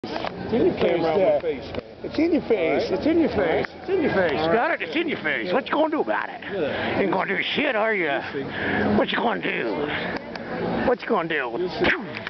It's in your face, Dad. It's in your face. It's in your face. It's in your face. Got it? It's in your face. What you gonna do about it? You ain't gonna do shit, are you? What you gonna do? What you gonna do?